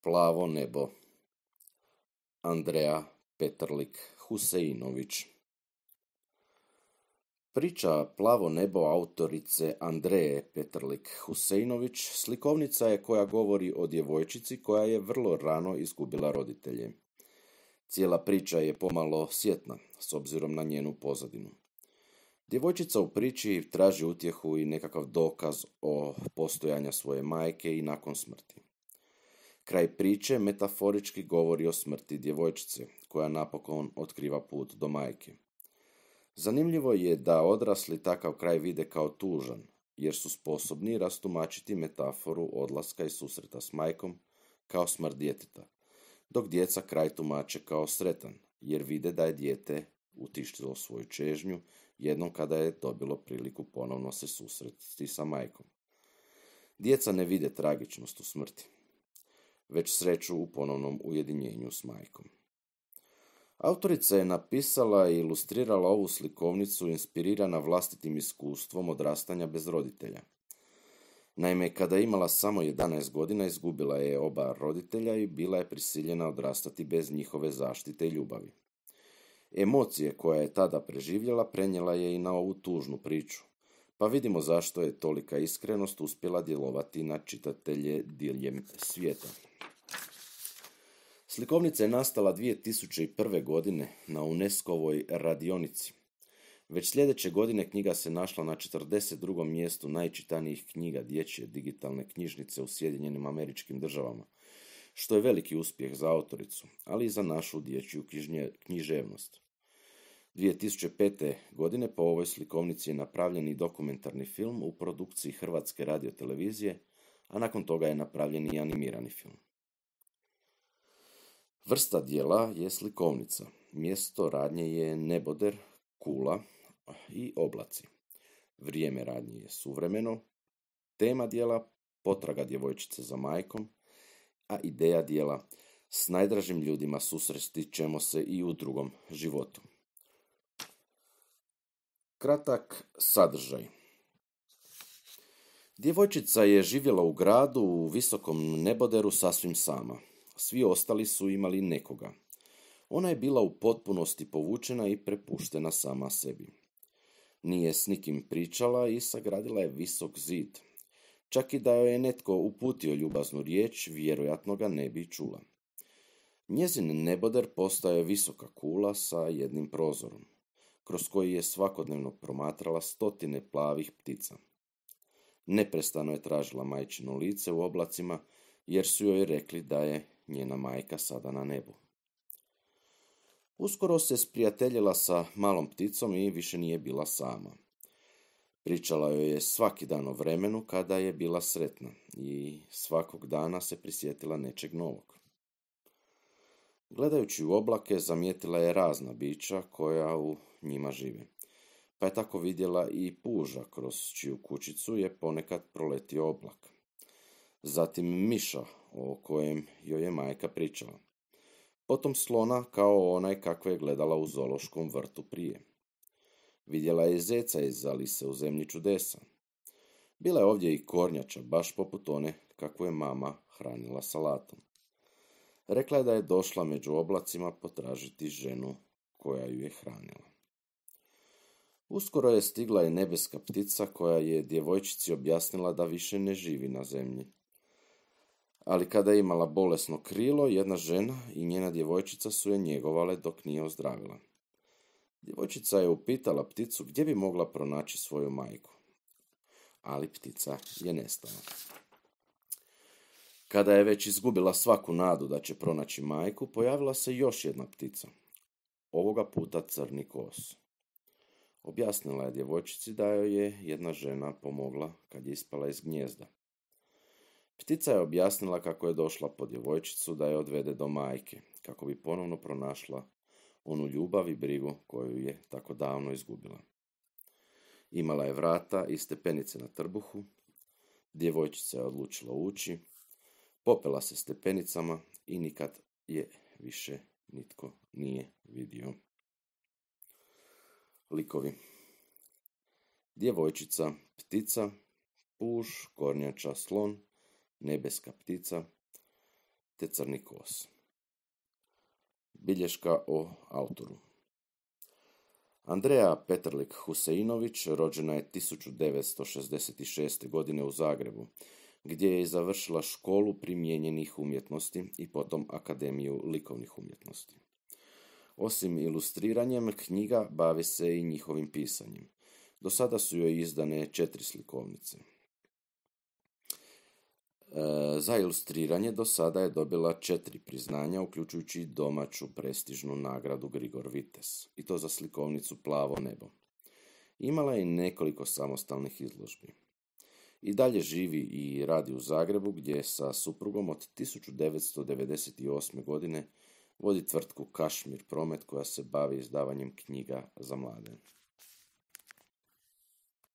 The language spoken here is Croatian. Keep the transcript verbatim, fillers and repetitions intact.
Plavo nebo. Andreja Petrlik Huseinović. Priča Plavo nebo autorice Andreje Petrlik Huseinović slikovnica je koja govori o djevojčici koja je vrlo rano izgubila roditelje. Cijela priča je pomalo sjetna, s obzirom na njenu pozadinu. Djevojčica u priči traži utjehu i nekakav dokaz o postojanju svoje majke i nakon smrti. Kraj priče metaforički govori o smrti djevojčice, koja napokon otkriva put do majke. Zanimljivo je da odrasli takav kraj vide kao tužan, jer su sposobni rastumačiti metaforu odlaska i susreta s majkom kao smrt djeteta, dok djeca kraj tumače kao sretan, jer vide da je dijete utištilo svoju čežnju jednom kada je dobilo priliku ponovno se susresti sa majkom. Djeca ne vide tragičnost u smrti, već sreću u ponovnom ujedinjenju s majkom. Autorica je napisala i ilustrirala ovu slikovnicu inspirirana vlastitim iskustvom odrastanja bez roditelja. Naime, kada je imala samo jedanaest godina, izgubila je oba roditelja i bila je prisiljena odrastati bez njihove zaštite i ljubavi. Emocije koje je tada preživjela prenijela je i na ovu tužnu priču, pa vidimo zašto je tolika iskrenost uspjela djelovati na čitatelje diljem svijeta. Slikovnica je nastala dvije tisuće prve. godine na UNESCO-ovoj radionici. Već sljedeće godine knjiga se našla na četrdeset drugom mjestu najčitanijih knjiga dječje digitalne knjižnice u Sjedinjenim Američkim Državama, što je veliki uspjeh za autoricu, ali i za našu dječju književnost. dvije tisuće pete. godine po ovoj slikovnici je napravljen i dokumentarni film u produkciji Hrvatske radiotelevizije, a nakon toga je napravljen i animirani film. Vrsta djela je slikovnica, mjesto radnje je neboder, kula i oblaci. Vrijeme radnje je suvremeno, tema djela potraga djevojčice za majkom, a ideja djela s najdražim ljudima susresti ćemo se i u drugom životu. Kratak sadržaj. Djevojčica je živjela u gradu u visokom neboderu sasvim sama. Svi ostali su imali nekoga. Ona je bila u potpunosti povučena i prepuštena sama sebi. Nije s nikim pričala i sagradila je visok zid. Čak i da joj je netko uputio ljubaznu riječ, vjerojatno ga ne bi čula. Njezin neboder postaje visoka kula sa jednim prozorom, kroz koji je svakodnevno promatrala stotine plavih ptica. Neprestano je tražila majčino lice u oblacima, jer su joj rekli da je njena majka sada na nebu. Uskoro se sprijateljila sa malom pticom i više nije bila sama. Pričala joj je svaki dan o vremenu kada je bila sretna i svakog dana se prisjetila nečeg novog. Gledajući u oblake, zamijetila je razna bića koja u njima žive, pa je tako vidjela i puža kroz čiju kućicu je ponekad proletio oblak. Zatim miša o kojem joj je majka pričala. Potom slona kao onaj kakve je gledala u zoološkom vrtu prije. Vidjela je zeca iz Alise u zemlji čudesa. Bila je ovdje i kornjača, baš poput one kakvu je mama hranila salatom. Rekla je da je došla među oblacima potražiti ženu koja ju je hranila. Uskoro je stigla i nebeska ptica koja je djevojčici objasnila da više ne živi na zemlji. Ali kada je imala bolesno krilo, jedna žena i njena djevojčica su je njegovale dok nije ozdravila. Djevojčica je upitala pticu gdje bi mogla pronaći svoju majku, ali ptica je nestala. Kada je već izgubila svaku nadu da će pronaći majku, pojavila se još jedna ptica, ovoga puta crni kos. Objasnila je djevojčici da joj je jedna žena pomogla kad je ispala iz gnijezda. Ptica je objasnila kako je došla po djevojčicu da je odvede do majke, kako bi ponovno pronašla onu ljubav i brigu koju je tako davno izgubila. Imala je vrata i stepenice na trbuhu, djevojčica je odlučila ući, popela se stepenicama i nikad je više nitko nije vidio. Likovi. Djevojčica, ptica, puž, kornjača, slon, nebeska ptica, te Crni kos. Bilješka o autoru. Andrea Petrlik Huseinović rođena je tisuću devetsto šezdeset šeste. godine u Zagrebu, gdje je završila školu primijenjenih umjetnosti i potom Akademiju likovnih umjetnosti. Osim ilustriranjem knjiga bavi se i njihovim pisanjem. Do sada su joj izdane četiri slikovnice. E, za ilustriranje do sada je dobila četiri priznanja, uključujući domaću prestižnu nagradu Grigor Vitez, i to za slikovnicu Plavo nebo. Imala je i nekoliko samostalnih izložbi. I dalje živi i radi u Zagrebu, gdje sa suprugom od tisuću devetsto devedeset osme. godine vodi tvrtku Kašmir Promet, koja se bavi izdavanjem knjiga za mlade.